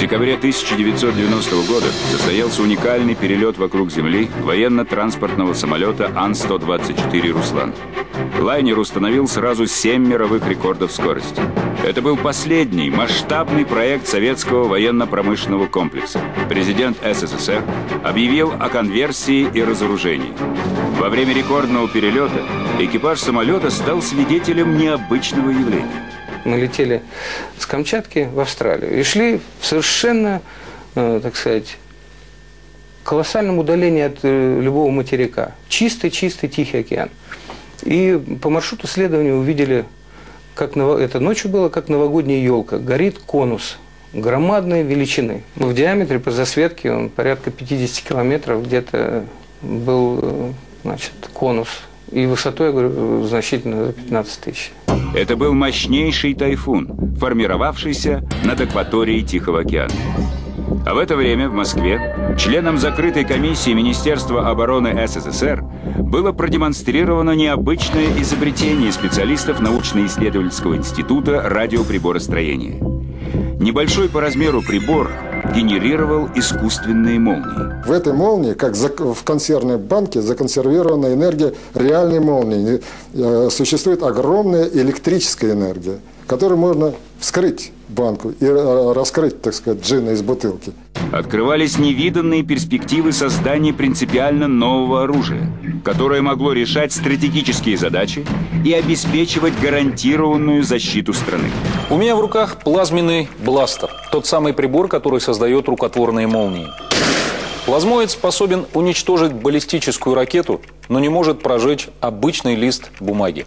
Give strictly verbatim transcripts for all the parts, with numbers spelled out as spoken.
декабре тысяча девятьсот девяностого года состоялся уникальный перелет вокруг Земли военно-транспортного самолета Ан сто двадцать четыре «Руслан». Лайнер установил сразу семь мировых рекордов скорости. Это был последний масштабный проект советского военно-промышленного комплекса. Президент СССР объявил о конверсии и разоружении. Во время рекордного перелета экипаж самолета стал свидетелем необычного явления. Мы летели с Камчатки в Австралию и шли в совершенно, э, так сказать, колоссальном удалении от э, любого материка. Чистый-чистый Тихий океан. И по маршруту следования увидели, как ново... это ночью было, как новогодняя елка. Горит конус громадной величины. В диаметре по засветке он порядка пятидесяти километров где-то был, значит, конус. И высотой, я говорю, значительно за пятнадцать тысяч. Это был мощнейший тайфун, формировавшийся над акваторией Тихого океана. А в это время в Москве членам закрытой комиссии Министерства обороны СССР было продемонстрировано необычное изобретение специалистов научно-исследовательского института радиоприборостроения. Небольшой по размеру прибор генерировал искусственные молнии. В этой молнии, как в консервной банке, законсервирована энергия реальной молнии. Существует огромная электрическая энергия, которую можно вскрыть банку и раскрыть, так сказать, джина из бутылки. Открывались невиданные перспективы создания принципиально нового оружия, которое могло решать стратегические задачи и обеспечивать гарантированную защиту страны. У меня в руках плазменный бластер, тот самый прибор, который создает рукотворные молнии. Плазмоид способен уничтожить баллистическую ракету, но не может прожечь обычный лист бумаги.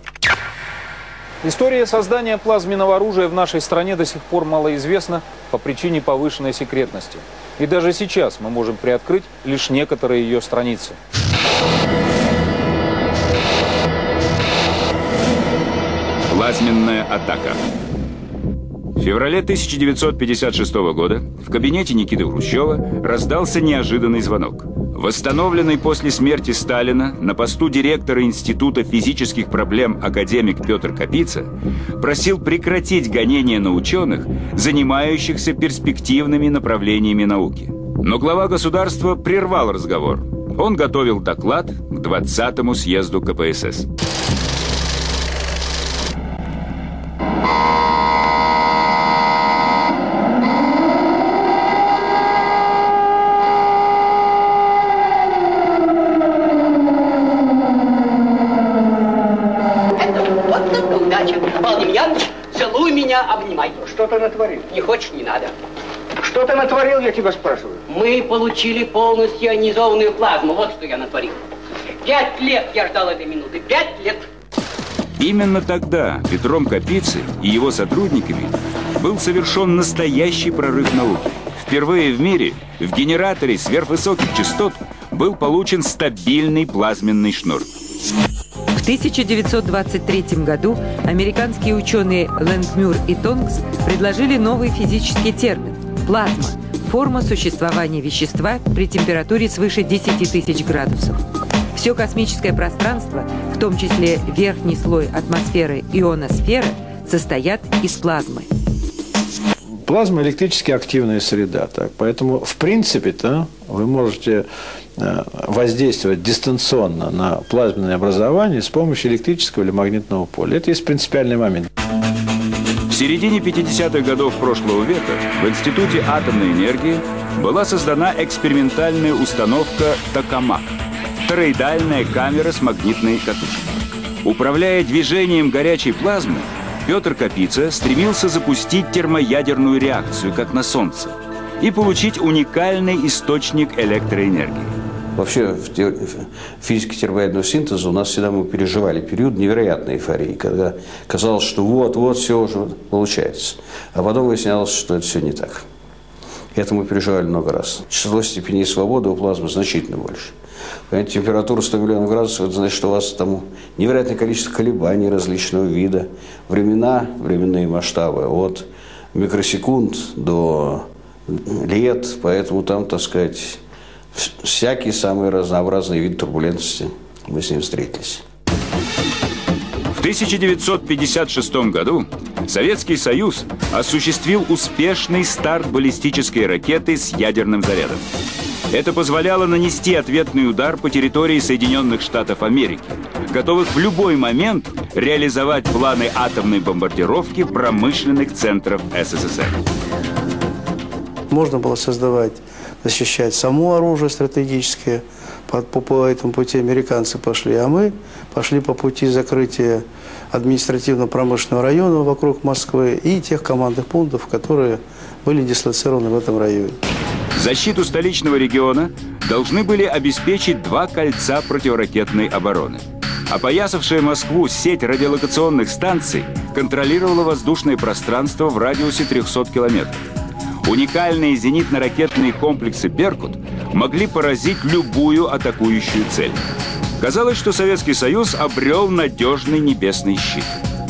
История создания плазменного оружия в нашей стране до сих пор малоизвестна по причине повышенной секретности. И даже сейчас мы можем приоткрыть лишь некоторые ее страницы. Плазменная атака. В феврале тысяча девятьсот пятьдесят шестого года в кабинете Никиты Хрущева раздался неожиданный звонок. Восстановленный после смерти Сталина на посту директора Института физических проблем академик Петр Капица просил прекратить гонения на ученых, занимающихся перспективными направлениями науки. Но глава государства прервал разговор. Он готовил доклад к двадцатому съезду ка пэ эс эс. Обнимай. Что ты натворил? Не хочешь, не надо. Что ты натворил, я тебя спрашиваю? Мы получили полностью ионизованную плазму. Вот что я натворил. Пять лет я ждал этой минуты. Пять лет. Именно тогда Петром Капицей и его сотрудниками был совершен настоящий прорыв науки. Впервые в мире в генераторе сверхвысоких частот был получен стабильный плазменный шнур. В тысяча девятьсот двадцать третьем году американские ученые Лэнгмюр и Тонкс предложили новый физический термин – плазма – форма существования вещества при температуре свыше десяти тысяч градусов. Все космическое пространство, в том числе верхний слой атмосферы ионосферы, состоят из плазмы. Плазма электрически активная среда, так, поэтому в принципе-то вы можете воздействовать дистанционно на плазменное образование с помощью электрического или магнитного поля. Это есть принципиальный момент. В середине пятидесятых годов прошлого века в Институте атомной энергии была создана экспериментальная установка «Токамак» – тороидальная камера с магнитной катушкой. Управляя движением горячей плазмы, Петр Капица стремился запустить термоядерную реакцию, как на Солнце, и получить уникальный источник электроэнергии. Вообще в физике термоядерного синтеза у нас всегда мы переживали период невероятной эйфории, когда казалось, что вот-вот все уже получается. А потом выяснялось, что это все не так. Это мы переживали много раз. Число степеней свободы у плазмы значительно больше. Понимаете, температура сто миллионов градусов, это значит, что у вас там невероятное количество колебаний различного вида, времена, временные масштабы от микросекунд до лет, поэтому там, так сказать, всякие самые разнообразные виды турбулентности мы с ним встретились. В В тысяча девятьсот пятьдесят шестом году Советский Союз осуществил успешный старт баллистической ракеты с ядерным зарядом. Это позволяло нанести ответный удар по территории Соединенных Штатов Америки, готовых в любой момент реализовать планы атомной бомбардировки промышленных центров СССР. Можно было создавать, защищать само оружие стратегическое. По, по, по этому пути американцы пошли, а мы пошли по пути закрытия административно-промышленного района вокруг Москвы и тех командных пунктов, которые были дислоцированы в этом районе. Защиту столичного региона должны были обеспечить два кольца противоракетной обороны. Опоясавшая Москву сеть радиолокационных станций контролировала воздушное пространство в радиусе трёхсот километров. Уникальные зенитно-ракетные комплексы «Беркут» могли поразить любую атакующую цель. Казалось, что Советский Союз обрел надежный небесный щит.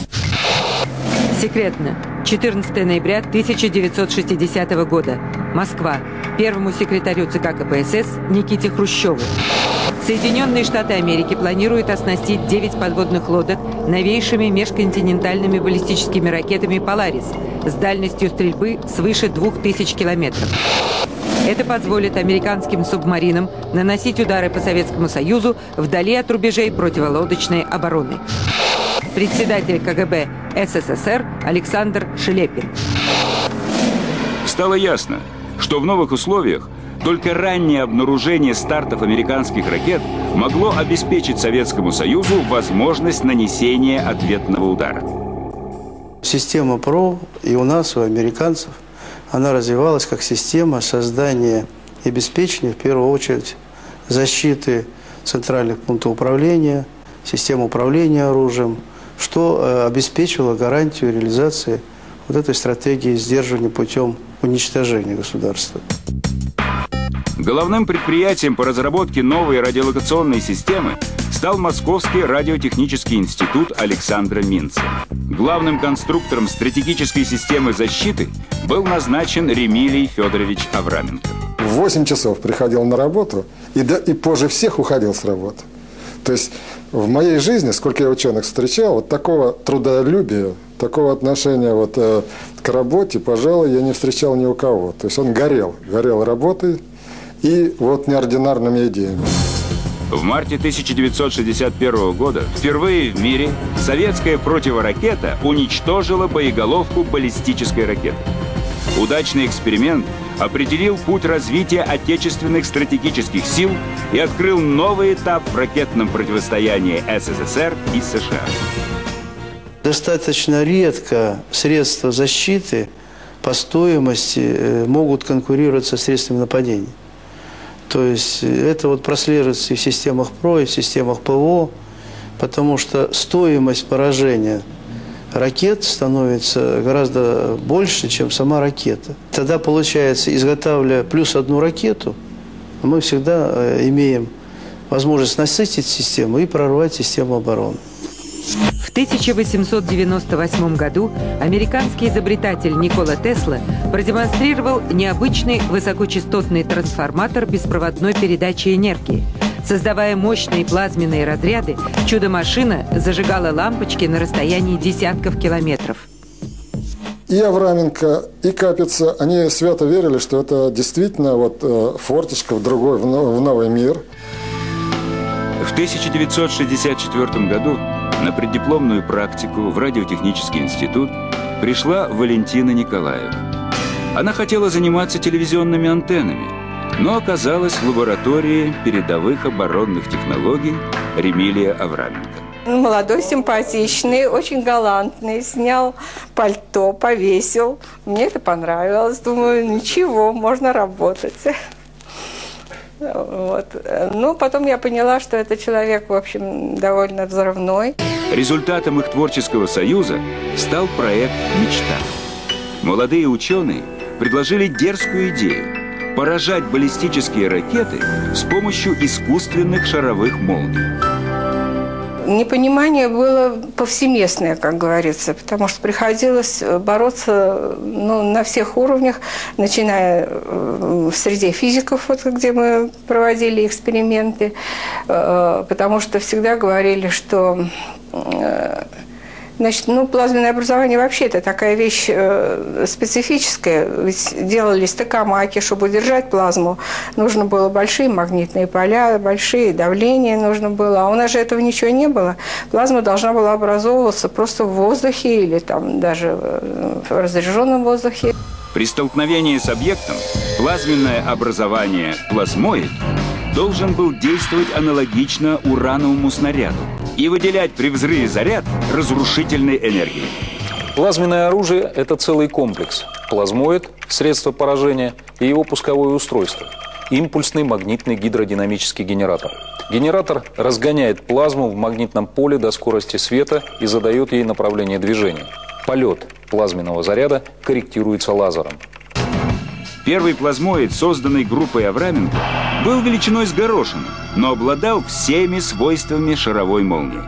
Секретно. четырнадцатого ноября тысяча девятьсот шестидесятого года. Москва. Первому секретарю ЦК КПСС Никите Хрущеву. Соединенные Штаты Америки планируют оснастить девять подводных лодок новейшими межконтинентальными баллистическими ракетами «Поларис» с дальностью стрельбы свыше двух тысяч километров. Это позволит американским субмаринам наносить удары по Советскому Союзу вдали от рубежей противолодочной обороны. Председатель КГБ СССР Александр Шелепин. Стало ясно, что в новых условиях только раннее обнаружение стартов американских ракет могло обеспечить Советскому Союзу возможность нанесения ответного удара. Система ПРО и у нас, и у американцев, она развивалась как система создания и обеспечения, в первую очередь, защиты центральных пунктов управления, систем управления оружием, что обеспечивало гарантию реализации вот этой стратегии сдерживания путем уничтожения государства. Головным предприятием по разработке новой радиолокационной системы стал Московский радиотехнический институт Александра Минца. Главным конструктором стратегической системы защиты был назначен Ремилий Федорович Авраменко. В восемь часов приходил на работу и, до, и позже всех уходил с работы. То есть в моей жизни, сколько я ученых встречал, вот такого трудолюбия, такого отношения вот, э, к работе, пожалуй, я не встречал ни у кого. То есть он горел, горел работой и вот неординарными идеями. В марте тысяча девятьсот шестьдесят первого года впервые в мире советская противоракета уничтожила боеголовку баллистической ракеты. Удачный эксперимент определил путь развития отечественных стратегических сил и открыл новый этап в ракетном противостоянии СССР и США. Достаточно редко средства защиты по стоимости могут конкурировать со средствами нападения. То есть это вот прослеживается и в системах ПРО, и в системах ПВО, потому что стоимость поражения ракет становится гораздо больше, чем сама ракета. Тогда, получается, изготавливая плюс одну ракету, мы всегда имеем возможность насытить систему и прорвать систему обороны. В тысяча восемьсот девяносто восьмом году американский изобретатель Никола Тесла продемонстрировал необычный высокочастотный трансформатор беспроводной передачи энергии. Создавая мощные плазменные разряды, чудо-машина зажигала лампочки на расстоянии десятков километров. И Авраменко, и Капица, они свято верили, что это действительно вот, э, форточка в другой, в новый мир. В тысяча девятьсот шестьдесят четвёртом году на преддипломную практику в радиотехнический институт пришла Валентина Николаева. Она хотела заниматься телевизионными антеннами, но оказалась в лаборатории передовых оборонных технологий Ремилия Авраменко. Молодой, симпатичный, очень галантный, снял пальто, повесил. Мне это понравилось. Думаю, ничего, можно работать. Вот. Но потом я поняла, что это человек, в общем, довольно взрывной. Результатом их творческого союза стал проект «Мечта». Молодые ученые предложили дерзкую идею – поражать баллистические ракеты с помощью искусственных шаровых молний. Непонимание было повсеместное, как говорится, потому что приходилось бороться ну, на всех уровнях, начиная в среде физиков, вот, где мы проводили эксперименты, потому что всегда говорили, что Значит, ну, плазменное образование вообще это такая вещь э, специфическая. Ведь делались токамаки, чтобы удержать плазму. Нужно было большие магнитные поля, большие давления нужно было. А у нас же этого ничего не было. Плазма должна была образовываться просто в воздухе или там даже в разряженном воздухе. При столкновении с объектом плазменное образование плазмоид должен был действовать аналогично урановому снаряду и выделять при взрыве заряд разрушительной энергии. Плазменное оружие – это целый комплекс. Плазмоид – средство поражения и его пусковое устройство. Импульсный магнитный гидродинамический генератор. Генератор разгоняет плазму в магнитном поле до скорости света и задает ей направление движения. Полет плазменного заряда корректируется лазером. Первый плазмоид, созданный группой Авраменко, был величиной с горошину, но обладал всеми свойствами шаровой молнии.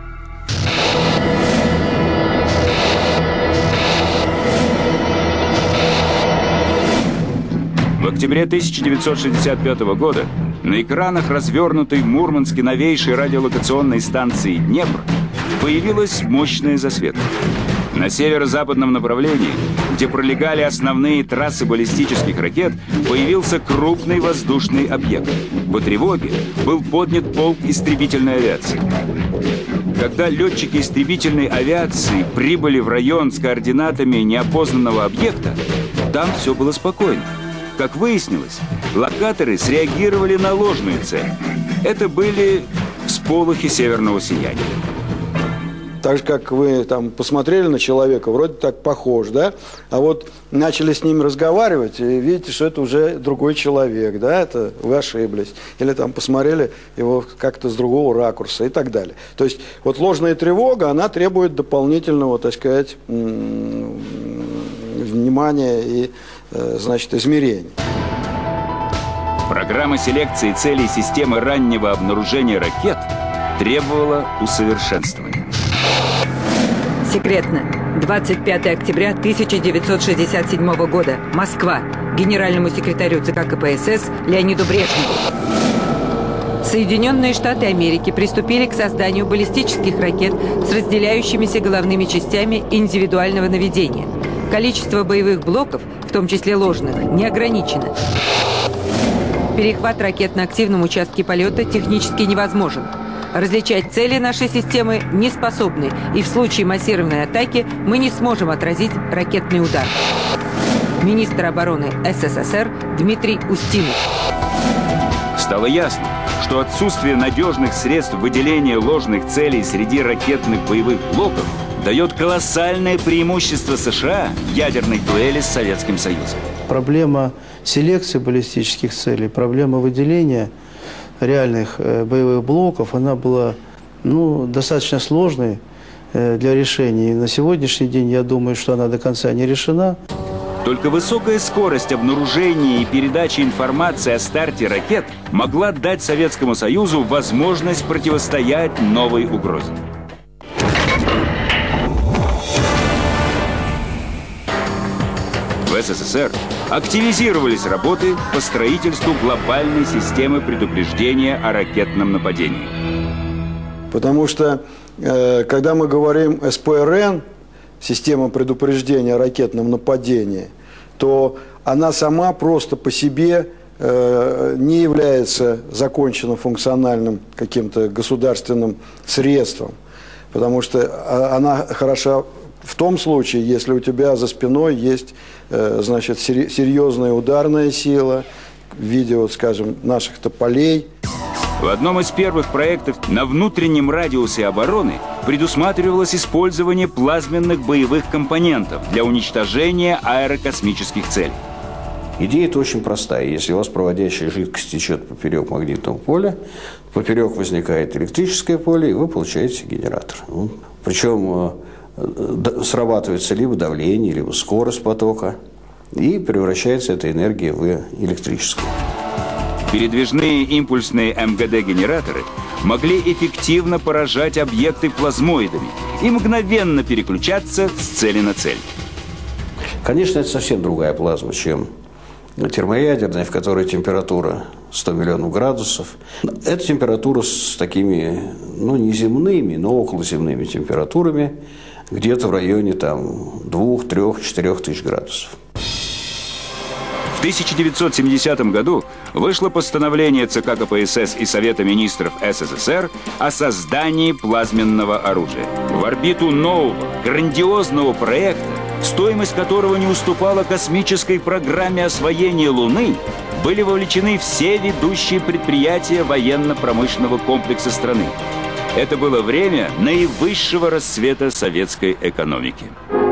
В октябре тысяча девятьсот шестьдесят пятого года на экранах развернутой в Мурманске новейшей радиолокационной станции «Днепр» появилась мощная засветка. На северо-западном направлении, где пролегали основные трассы баллистических ракет, появился крупный воздушный объект. По тревоге был поднят полк истребительной авиации. Когда летчики истребительной авиации прибыли в район с координатами неопознанного объекта, там все было спокойно. Как выяснилось, локаторы среагировали на ложную цель. Это были всполохи северного сияния. Так же, как вы там посмотрели на человека, вроде так похож, да? А вот начали с ним разговаривать, и видите, что это уже другой человек, да? Это вы ошиблись. Или там посмотрели его как-то с другого ракурса и так далее. То есть вот ложная тревога, она требует дополнительного, так сказать, внимания и, значит, измерений. Программа селекции целей системы раннего обнаружения ракет требовала усовершенствования. Секретно. двадцать пятого октября тысяча девятьсот шестьдесят седьмого года. Москва. Генеральному секретарю ЦК КПСС Леониду Брежневу. Соединенные Штаты Америки приступили к созданию баллистических ракет с разделяющимися головными частями индивидуального наведения. Количество боевых блоков, в том числе ложных, не ограничено. Перехват ракет на активном участке полета технически невозможен. Различать цели нашей системы не способны, и в случае массированной атаки мы не сможем отразить ракетный удар. Министр обороны СССР Дмитрий Устинов. Стало ясно, что отсутствие надежных средств выделения ложных целей среди ракетных боевых блоков дает колоссальное преимущество США в ядерной дуэли с Советским Союзом. Проблема селекции баллистических целей, проблема выделения реальных э, боевых блоков, она была ну, достаточно сложной э, для решения. И на сегодняшний день, я думаю, что она до конца не решена. Только высокая скорость обнаружения и передачи информации о старте ракет могла дать Советскому Союзу возможность противостоять новой угрозе. В СССР активизировались работы по строительству глобальной системы предупреждения о ракетном нападении. Потому что, э, когда мы говорим эс пэ эр эн, система предупреждения о ракетном нападении, то она сама просто по себе э, не является законченным функциональным каким-то государственным средством. Потому что она хороша в том случае, если у тебя за спиной есть, значит, серьезная ударная сила в виде, вот, скажем, наших тополей. В одном из первых проектов на внутреннем радиусе обороны предусматривалось использование плазменных боевых компонентов для уничтожения аэрокосмических целей. Идея-то очень простая. Если у вас проводящая жидкость течет поперек магнитного поля, поперек возникает электрическое поле, и вы получаете генератор. Причем срабатывается либо давление, либо скорость потока, и превращается эта энергия в электрическую. Передвижные импульсные эм гэ дэ-генераторы могли эффективно поражать объекты плазмоидами и мгновенно переключаться с цели на цель. Конечно, это совсем другая плазма, чем термоядерной, в которой температура сто миллионов градусов. Это температура с такими, ну, не земными, но околоземными температурами, где-то в районе там двух, трех, четырех тысяч градусов. В тысяча девятьсот семидесятом году вышло постановление ЦК КПСС и Совета министров СССР о создании плазменного оружия. В орбиту нового, грандиозного проекта, стоимость которого не уступала космической программе освоения Луны, были вовлечены все ведущие предприятия военно-промышленного комплекса страны. Это было время наивысшего расцвета советской экономики.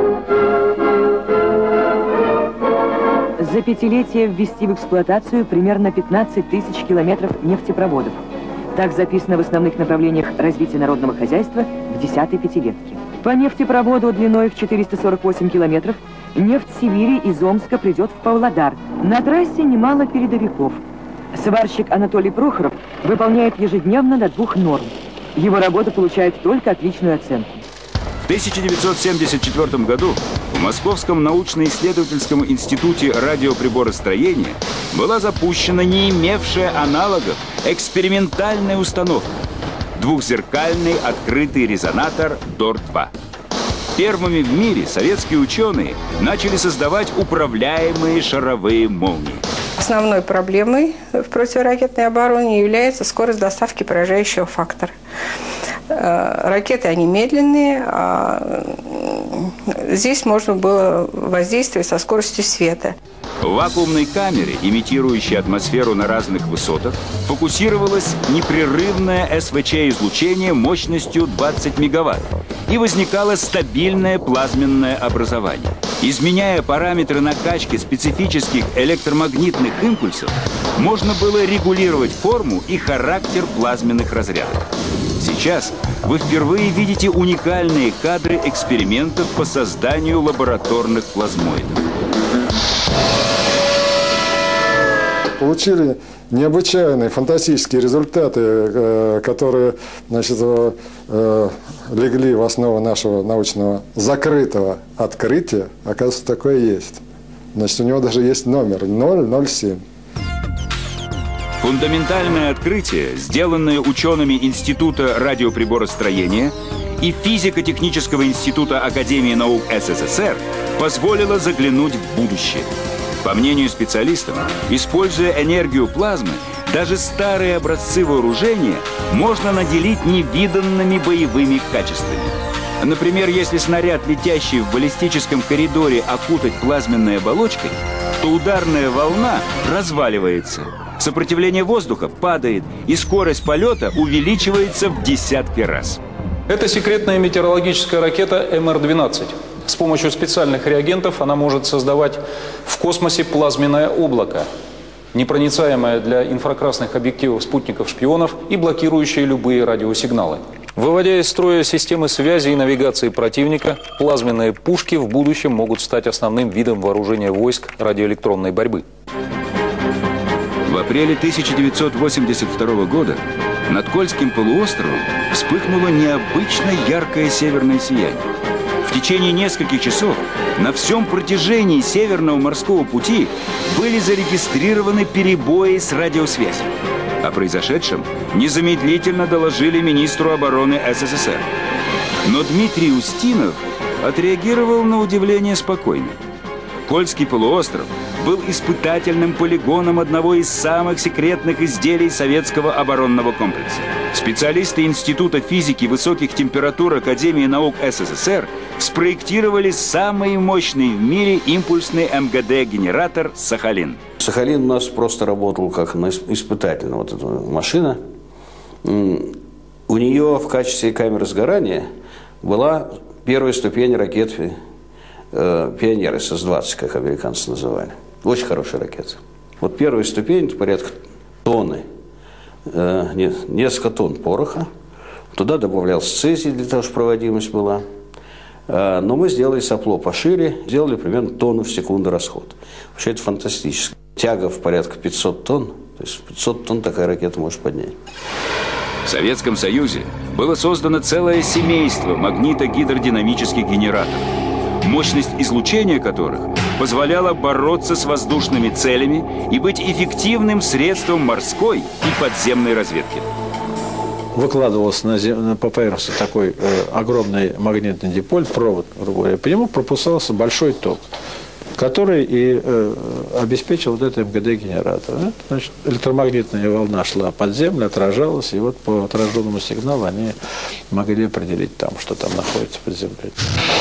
За пятилетие ввести в эксплуатацию примерно пятнадцать тысяч километров нефтепроводов. Так записано в основных направлениях развития народного хозяйства в десятой пятилетке. По нефтепроводу длиной в четыреста сорок восемь километров нефть Сибири из Омска придет в Павлодар. На трассе немало передовиков. Сварщик Анатолий Прохоров выполняет ежедневно до двух норм. Его работа получает только отличную оценку. В тысяча девятьсот семьдесят четвёртом году в Московском научно-исследовательском институте радиоприборостроения была запущена не имевшая аналогов экспериментальная установка – двухзеркальный открытый резонатор Дор два. Первыми в мире советские ученые начали создавать управляемые шаровые молнии. Основной проблемой в противоракетной обороне является скорость доставки поражающего фактора. Ракеты, они медленные, а здесь можно было воздействовать со скоростью света. В вакуумной камере, имитирующей атмосферу на разных высотах, фокусировалось непрерывное эс вэ че-излучение мощностью двадцать мегаватт, и возникало стабильное плазменное образование. Изменяя параметры накачки специфических электромагнитных импульсов, можно было регулировать форму и характер плазменных разрядов. Сейчас вы впервые видите уникальные кадры экспериментов по созданию лабораторных плазмоидов. Получили необычайные, фантастические результаты, которые, значит, легли в основу нашего научного закрытого открытия. Оказывается, такое есть. Значит, у него даже есть номер ноль ноль семь. Фундаментальное открытие, сделанное учеными Института радиоприборостроения и Физико-технического института Академии наук эс эс эс эр, позволило заглянуть в будущее. По мнению специалистов, используя энергию плазмы, даже старые образцы вооружения можно наделить невиданными боевыми качествами. Например, если снаряд, летящий в баллистическом коридоре, окутать плазменной оболочкой, то ударная волна разваливается, сопротивление воздуха падает, и скорость полета увеличивается в десятки раз. Это секретная метеорологическая ракета эм эр двенадцать. С помощью специальных реагентов она может создавать в космосе плазменное облако, непроницаемое для инфракрасных объективов спутников-шпионов и блокирующее любые радиосигналы. Выводя из строя системы связи и навигации противника, плазменные пушки в будущем могут стать основным видом вооружения войск радиоэлектронной борьбы. В апреле тысяча девятьсот восемьдесят второго года над Кольским полуостровом вспыхнуло необычно яркое северное сияние. В течение нескольких часов на всем протяжении Северного морского пути были зарегистрированы перебои с радиосвязью. О произошедшем незамедлительно доложили министру обороны эс эс эс эр. Но Дмитрий Устинов отреагировал на удивление спокойно. Кольский полуостров был испытательным полигоном одного из самых секретных изделий советского оборонного комплекса. Специалисты Института физики высоких температур Академии наук эс эс эс эр спроектировали самый мощный в мире импульсный эм гэ дэ-генератор «Сахалин». «Сахалин» у нас просто работал как испытательная вот эта машина. У нее в качестве камеры сгорания была первая ступень ракет «Пионер» эс эс двадцать, как американцы называли. Очень хорошая ракета. Вот первая ступень, это порядка тонны, э, несколько тонн пороха. Туда добавлялся цезий для того, чтобы проводимость была. Э, но мы сделали сопло пошире, сделали примерно тонну в секунду расход. Вообще это фантастически. Тяга в порядка пятьсот тонн, то есть пятьсот тонн такая ракета может поднять. В Советском Союзе было создано целое семейство магнитогидродинамических генераторов. мощность излучения которых позволяла бороться с воздушными целями и быть эффективным средством морской и подземной разведки. Выкладывался на зем... по поверхности такой э, огромный магнитный диполь, провод, грубо говоря, по нему пропускался большой ток, который и э, обеспечил вот этот эм гэ дэ-генератор. Да? Значит, электромагнитная волна шла под землю, отражалась, и вот по отраженному сигналу они могли определить там, что там находится под землей.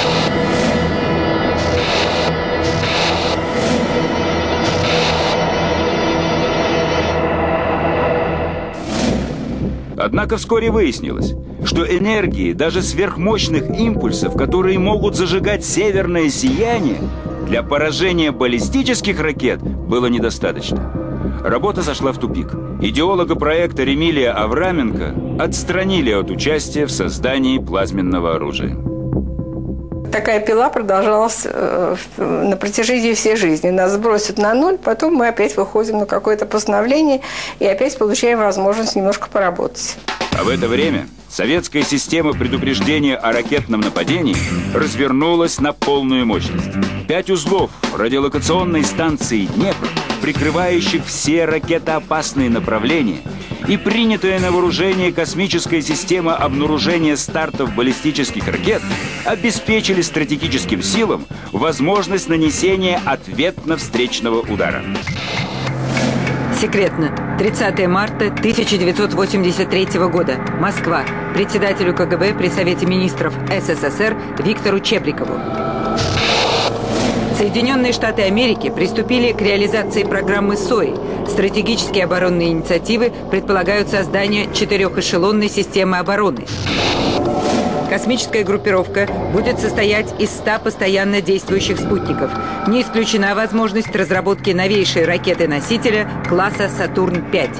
Однако вскоре выяснилось, что энергии даже сверхмощных импульсов, которые могут зажигать северное сияние, для поражения баллистических ракет было недостаточно. Работа зашла в тупик. Идеолога проекта Ремилия Авраменко отстранили от участия в создании плазменного оружия. Такая пила продолжалась э, на протяжении всей жизни. Нас сбросят на ноль, потом мы опять выходим на какое-то постановление и опять получаем возможность немножко поработать. А в это время советская система предупреждения о ракетном нападении развернулась на полную мощность. Пять узлов радиолокационной станции «Днепр», прикрывающих все ракетоопасные направления, и принятая на вооружение космическая система обнаружения стартов баллистических ракет обеспечили стратегическим силам возможность нанесения ответно-встречного удара. Секретно. тридцатое марта тысяча девятьсот восемьдесят третьего года. Москва. Председателю ка гэ бэ при Совете министров эс эс эс эр Виктору Чебрикову. Соединенные Штаты Америки приступили к реализации программы СОИ. Стратегические оборонные инициативы предполагают создание четырехэшелонной системы обороны. Космическая группировка будет состоять из ста постоянно действующих спутников. Не исключена возможность разработки новейшей ракеты-носителя класса «Сатурн-пять».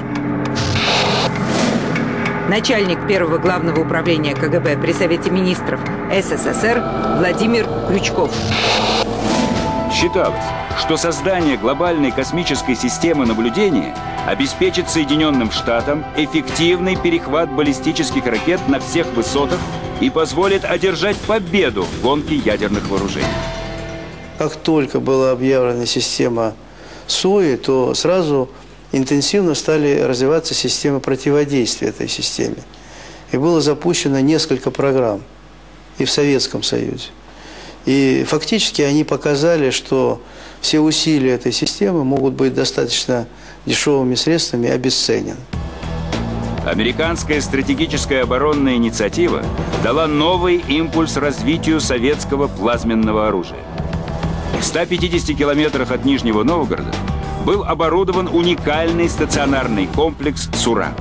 Начальник первого главного управления ка гэ бэ при Совете министров эс эс эс эр Владимир Крючков. Считалось, что создание глобальной космической системы наблюдения обеспечит Соединенным Штатам эффективный перехват баллистических ракет на всех высотах и позволит одержать победу в гонке ядерных вооружений. Как только была объявлена система СОИ, то сразу интенсивно стали развиваться системы противодействия этой системе. И было запущено несколько программ и в Советском Союзе. И фактически они показали, что все усилия этой системы могут быть достаточно дешевыми средствами обесценены. Американская стратегическая оборонная инициатива дала новый импульс развитию советского плазменного оружия. В ста пятидесяти километрах от Нижнего Новгорода был оборудован уникальный стационарный комплекс «Сура».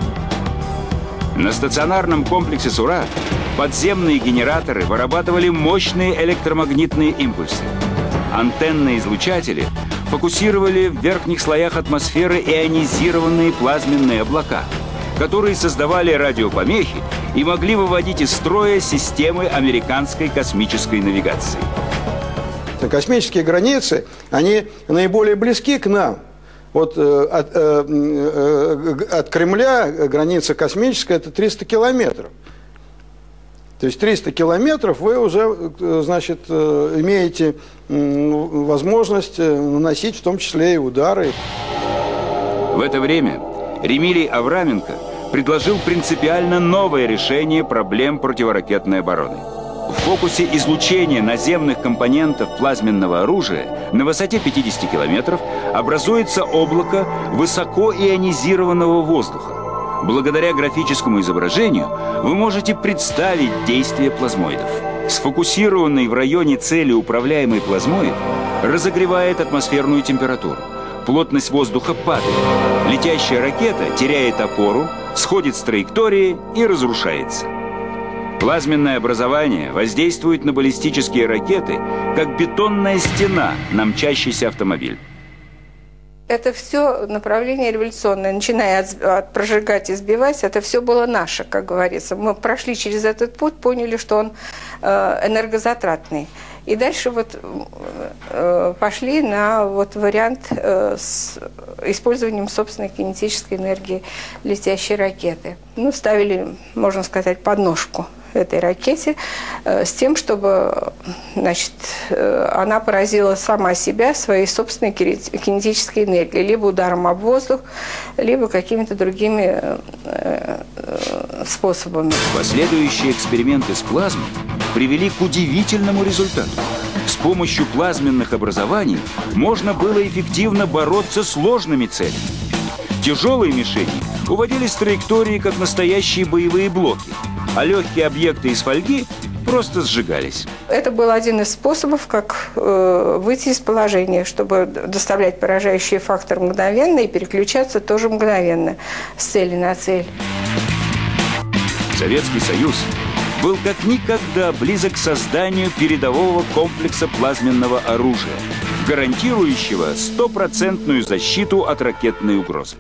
На стационарном комплексе «Сура» подземные генераторы вырабатывали мощные электромагнитные импульсы. Антенные излучатели фокусировали в верхних слоях атмосферы ионизированные плазменные облака, которые создавали радиопомехи и могли выводить из строя системы американской космической навигации. Космические границы, они наиболее близки к нам. Вот э, от, э, э, от Кремля граница космическая – это триста километров. То есть триста километров вы уже, значит, имеете возможность наносить в том числе и удары. В это время Ремилий Авраменко предложил принципиально новое решение проблем противоракетной обороны. В фокусе излучения наземных компонентов плазменного оружия на высоте пятидесяти километров образуется облако высокоионизированного воздуха. Благодаря графическому изображению вы можете представить действие плазмоидов. Сфокусированный в районе цели управляемый плазмоид разогревает атмосферную температуру. Плотность воздуха падает. Летящая ракета теряет опору, сходит с траектории и разрушается. Плазменное образование воздействует на баллистические ракеты, как бетонная стена на мчащийся автомобиль. Это все направление революционное, начиная от, от прожигать и сбивать, это все было наше, как говорится. Мы прошли через этот путь, поняли, что он э, энергозатратный. И дальше вот э, пошли на вот вариант э, с использованием собственной кинетической энергии летящей ракеты. Ну, ставили, можно сказать, подножку этой ракете э, с тем, чтобы, значит, э, она поразила сама себя своей собственной кинетической энергией, либо ударом об воздух, либо какими-то другими э, э, способами. Последующие эксперименты с плазмой привели к удивительному результату. С помощью плазменных образований можно было эффективно бороться с ложными целями. Тяжелые мишени уводились с траектории как настоящие боевые блоки, а легкие объекты из фольги просто сжигались. Это был один из способов, как э, выйти из положения, чтобы доставлять поражающий фактор мгновенно и переключаться тоже мгновенно с цели на цель. Советский Союз был как никогда близок к созданию передового комплекса плазменного оружия, гарантирующего стопроцентную защиту от ракетной угрозы.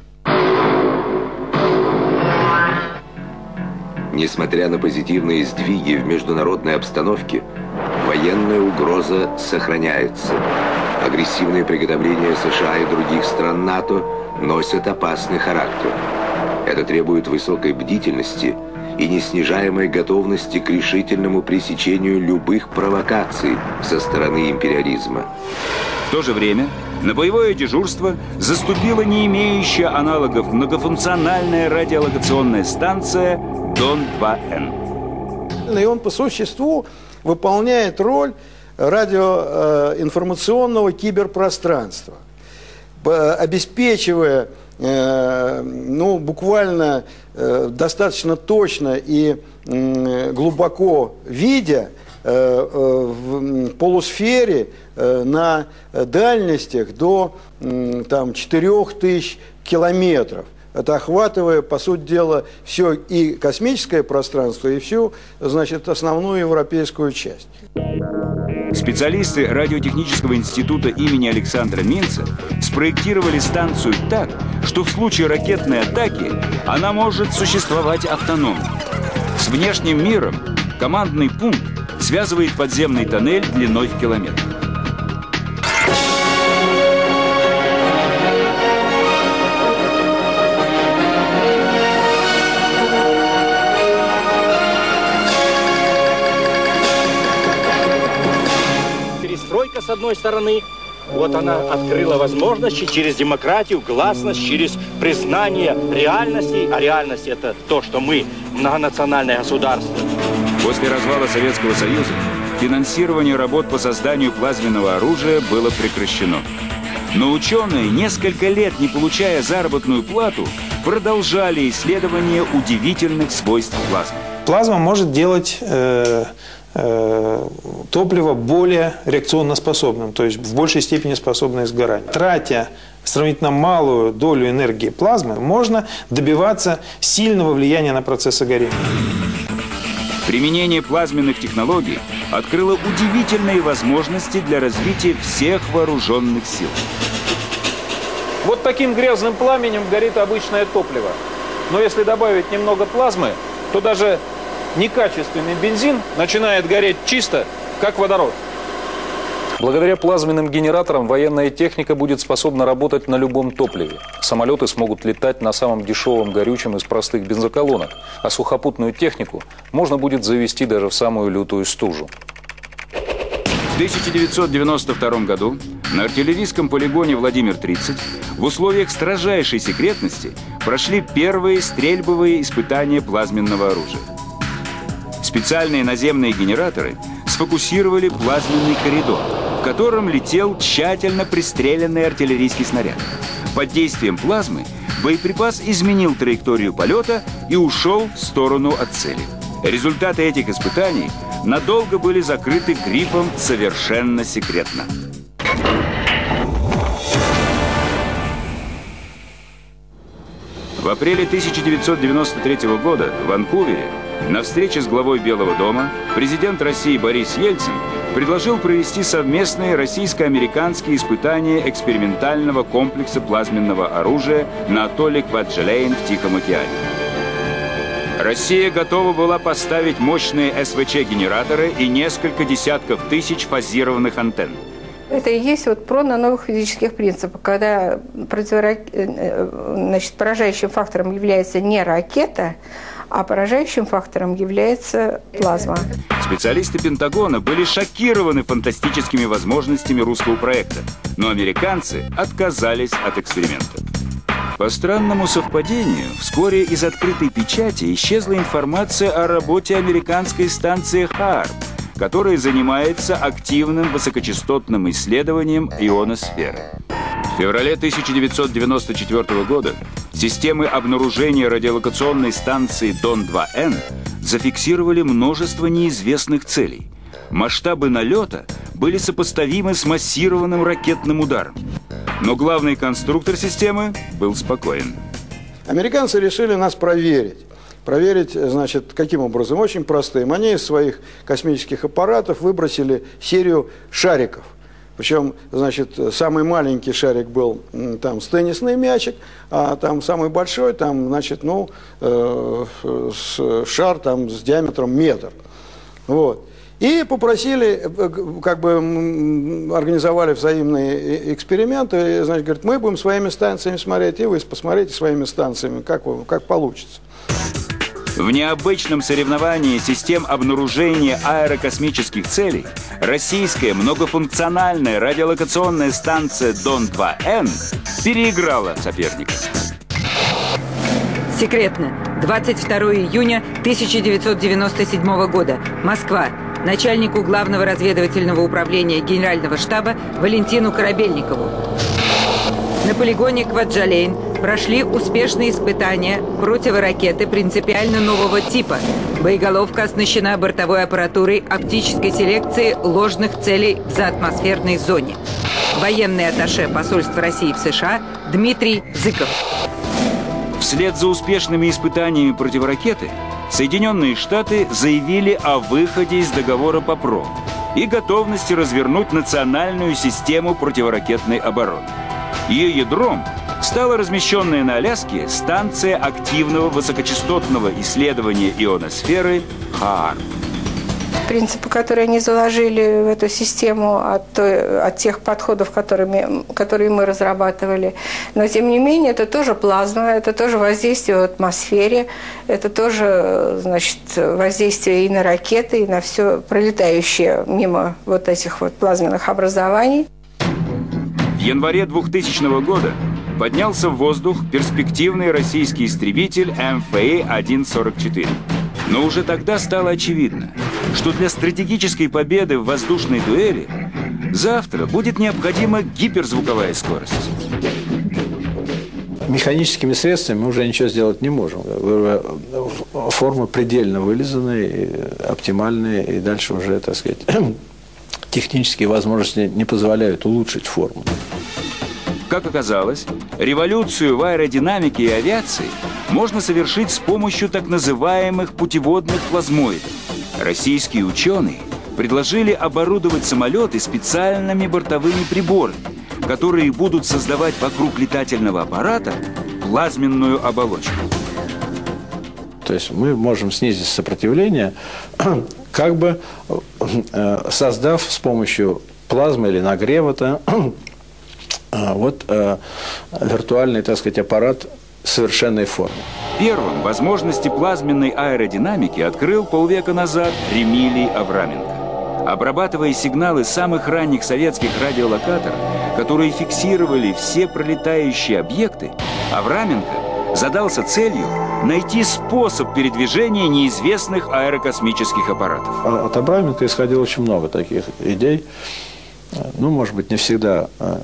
Несмотря на позитивные сдвиги в международной обстановке, военная угроза сохраняется. Агрессивные приготовления США и других стран НАТО носят опасный характер. Это требует высокой бдительности и неснижаемой готовности к решительному пресечению любых провокаций со стороны империализма. В то же время на боевое дежурство заступила не имеющая аналогов многофункциональная радиолокационная станция Дон два эн. И он по существу выполняет роль радиоинформационного киберпространства, обеспечивая ну, буквально достаточно точно и глубоко видя в полусфере на дальностях до там, четырёх тысяч километров. Это охватывая, по сути дела, все и космическое пространство, и всю, значит, основную европейскую часть. Специалисты Радиотехнического института имени Александра Минца спроектировали станцию так, что в случае ракетной атаки она может существовать автономно. С внешним миром командный пункт связывает подземный тоннель длиной в километр. Перестройка, с одной стороны, вот она открыла возможности через демократию, гласность, через признание реальности. А реальность – это то, что мы многонациональное государство. После развала Советского Союза финансирование работ по созданию плазменного оружия было прекращено. Но ученые, несколько лет не получая заработную плату, продолжали исследование удивительных свойств плазмы. Плазма может делать э, э, топливо более реакционно способным, то есть в большей степени способное к сгоранию. Тратя сравнительно малую долю энергии плазмы, можно добиваться сильного влияния на процессы горения. Применение плазменных технологий открыло удивительные возможности для развития всех вооруженных сил. Вот таким грязным пламенем горит обычное топливо. Но если добавить немного плазмы, то даже некачественный бензин начинает гореть чисто, как водород. Благодаря плазменным генераторам военная техника будет способна работать на любом топливе. Самолеты смогут летать на самом дешевом горючем из простых бензоколонок, а сухопутную технику можно будет завести даже в самую лютую стужу. В тысяча девятьсот девяносто втором году на артиллерийском полигоне Владимир-тридцать в условиях строжайшей секретности прошли первые стрельбовые испытания плазменного оружия. Специальные наземные генераторы сфокусировали плазменный коридор, в котором летел тщательно пристреленный артиллерийский снаряд. Под действием плазмы боеприпас изменил траекторию полета и ушел в сторону от цели. Результаты этих испытаний надолго были закрыты грифом «Совершенно секретно». В апреле тысяча девятьсот девяносто третьего года в Ванкувере на встрече с главой Белого дома президент России Борис Ельцин предложил провести совместные российско-американские испытания экспериментального комплекса плазменного оружия на атолле Кваджалейн в Тихом океане. Россия готова была поставить мощные эс вэ че-генераторы и несколько десятков тысяч фазированных антенн. Это и есть вот про на новых физических принципах, когда противорак... Значит, поражающим фактором является не ракета, а поражающим фактором является плазма. Специалисты Пентагона были шокированы фантастическими возможностями русского проекта, но американцы отказались от эксперимента. По странному совпадению, вскоре из открытой печати исчезла информация о работе американской станции «Хаарп», которая занимается активным высокочастотным исследованием ионосферы. В феврале тысяча девятьсот девяносто четвёртого года системы обнаружения радиолокационной станции Дон два эн зафиксировали множество неизвестных целей. Масштабы налета были сопоставимы с массированным ракетным ударом. Но главный конструктор системы был спокоен. Американцы решили нас проверить. Проверить, значит, каким образом? Очень простым. Они из своих космических аппаратов выбросили серию шариков. Причем, значит, самый маленький шарик был там с теннисный мячик, а там самый большой, там, значит, ну, э, с, шар там с диаметром метр. Вот. И попросили, как бы организовали взаимные эксперименты, значит, говорят, мы будем своими станциями смотреть, и вы посмотрите своими станциями, как, как получится. В необычном соревновании систем обнаружения аэрокосмических целей российская многофункциональная радиолокационная станция Дон два эн переиграла соперника. Секретно. двадцать второго июня тысяча девятьсот девяносто седьмого года. Москва. Начальнику Главного разведывательного управления Генерального штаба Валентину Корабельникову. На полигоне Кваджалейн прошли успешные испытания противоракеты принципиально нового типа. Боеголовка оснащена бортовой аппаратурой оптической селекции ложных целей в заатмосферной зоне. Военный атташе посольства России в США Дмитрий Зыков. Вслед за успешными испытаниями противоракеты Соединенные Штаты заявили о выходе из договора ПОПРО и готовности развернуть национальную систему противоракетной обороны. Ее ядром стала размещенная на Аляске станция активного высокочастотного исследования ионосферы «Хаарп». Принципы, которые они заложили в эту систему от, той, от тех подходов, которыми, которые мы разрабатывали. Но, тем не менее, это тоже плазма, это тоже воздействие в атмосфере, это тоже, значит, воздействие и на ракеты, и на все пролетающее мимо вот этих вот плазменных образований. В январе двухтысячного года поднялся в воздух перспективный российский истребитель эм эф и один сорок четыре. Но уже тогда стало очевидно, что для стратегической победы в воздушной дуэли завтра будет необходима гиперзвуковая скорость. Механическими средствами мы уже ничего сделать не можем. Формы предельно вылизанные, оптимальные, и дальше уже, так сказать, технические возможности не позволяют улучшить форму. Как оказалось, революцию в аэродинамике и авиации можно совершить с помощью так называемых путеводных плазмоидов. Российские ученые предложили оборудовать самолеты специальными бортовыми приборами, которые будут создавать вокруг летательного аппарата плазменную оболочку. То есть мы можем снизить сопротивление, как бы создав с помощью плазмы или нагрева-то вот виртуальный, так сказать, аппарат совершенной формы. Первым возможности плазменной аэродинамики открыл полвека назад Ремилий Авраменко. Обрабатывая сигналы самых ранних советских радиолокаторов, которые фиксировали все пролетающие объекты, Авраменко задался целью найти способ передвижения неизвестных аэрокосмических аппаратов. От Авраменко исходило очень много таких идей. Ну, может быть, не всегда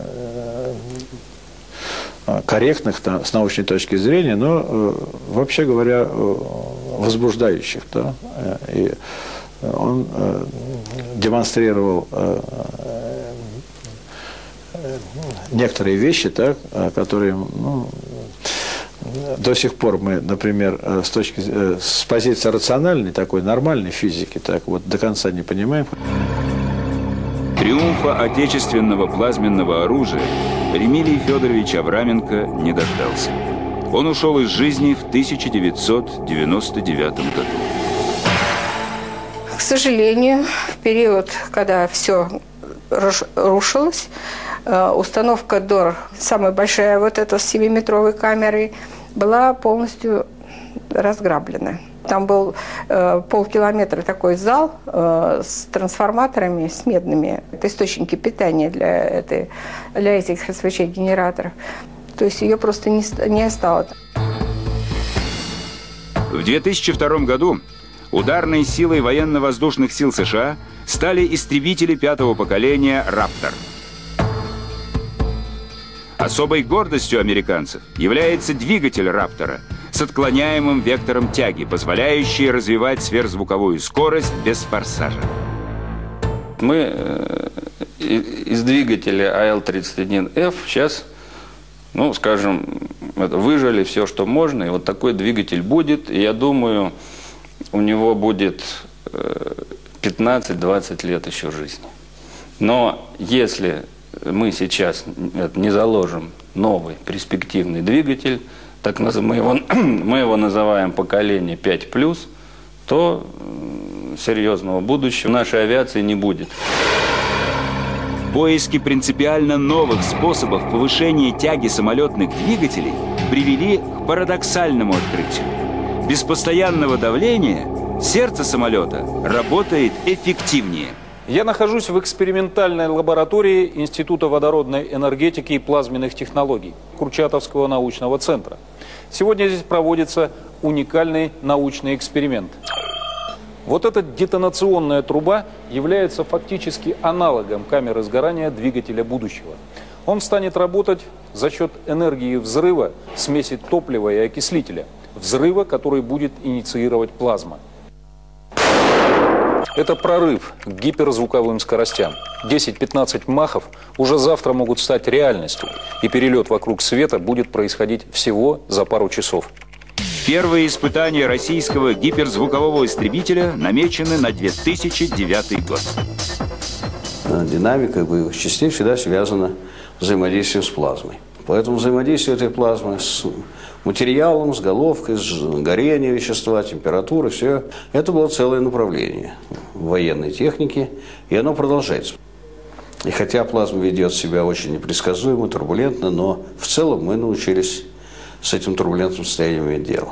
корректных с научной точки зрения, но, вообще говоря, возбуждающих. Да? И он демонстрировал некоторые вещи, так, которые, ну, до сих пор мы, например, с точки с позиции рациональной, такой нормальной физики, так вот до конца не понимаем. Триумфа отечественного плазменного оружия Ремилий Федорович Авраменко не дождался. Он ушел из жизни в тысяча девятьсот девяносто девятом году. К сожалению, в период, когда все рушилось, установка ДОР, самая большая вот эта с семиметровой камерой, была полностью разграблена. Там был э, полкилометра такой зал э, с трансформаторами, с медными. Это источники питания для, этой, для этих эс вэ че-генераторов. То есть ее просто не, не осталось. В две тысячи втором году ударной силой военно-воздушных сил США стали истребители пятого поколения «Раптор». Особой гордостью американцев является двигатель «Раптора» с отклоняемым вектором тяги, позволяющий развивать сверхзвуковую скорость без форсажа. Мы э, из двигателя а эл тридцать один эф сейчас, ну, скажем, это, выжали все, что можно, и вот такой двигатель будет, и я думаю, у него будет э, пятнадцать-двадцать лет еще жизни. Но если мы сейчас не заложим новый перспективный двигатель, так мы его, мы его называем поколение пять плюс, то серьезного будущего в нашей авиации не будет. Поиски принципиально новых способов повышения тяги самолетных двигателей привели к парадоксальному открытию. Без постоянного давления сердце самолета работает эффективнее. Я нахожусь в экспериментальной лаборатории Института водородной энергетики и плазменных технологий Курчатовского научного центра. Сегодня здесь проводится уникальный научный эксперимент. Вот эта детонационная труба является фактически аналогом камеры сгорания двигателя будущего. Он станет работать за счет энергии взрыва смеси топлива и окислителя, взрыва, который будет инициировать плазма. Это прорыв к гиперзвуковым скоростям. десять-пятнадцать махов уже завтра могут стать реальностью, и перелет вокруг света будет происходить всего за пару часов. Первые испытания российского гиперзвукового истребителя намечены на две тысячи девятый год. Динамика боевых частей всегда связана с взаимодействием с плазмой. Поэтому взаимодействие этой плазмы с материалом, с головкой, с горением вещества, температурой, все это было целое направление военной техники, и оно продолжается. И хотя плазма ведет себя очень непредсказуемо, турбулентно, но в целом мы научились с этим турбулентным состоянием иметь дело.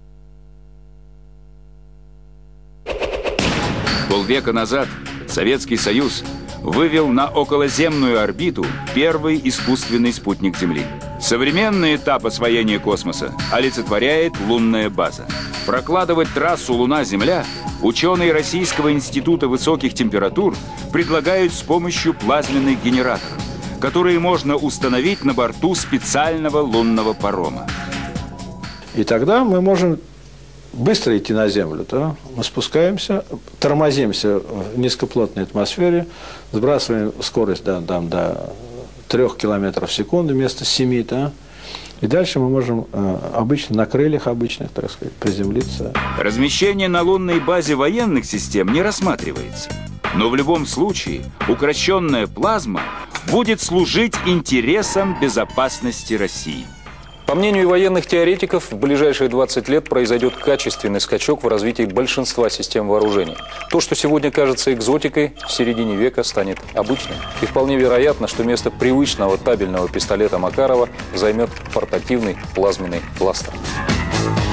Полвека назад Советский Союз вывел на околоземную орбиту первый искусственный спутник Земли. Современный этап освоения космоса олицетворяет лунная база. Прокладывать трассу Луна-Земля ученые Российского института высоких температур предлагают с помощью плазменных генераторов, которые можно установить на борту специального лунного парома. И тогда мы можем быстро идти на Землю. Да? Мы спускаемся, тормозимся в низкоплотной атмосфере, сбрасываем скорость да, там, до трех километров в секунду вместо семи. Да? И дальше мы можем э, обычно на крыльях обычных, так сказать, приземлиться. Размещение на лунной базе военных систем не рассматривается. Но в любом случае укрощенная плазма будет служить интересам безопасности России. По мнению военных теоретиков, в ближайшие двадцать лет произойдет качественный скачок в развитии большинства систем вооружения. То, что сегодня кажется экзотикой, в середине века станет обычным. И вполне вероятно, что место привычного табельного пистолета Макарова займет портативный плазменный бластер.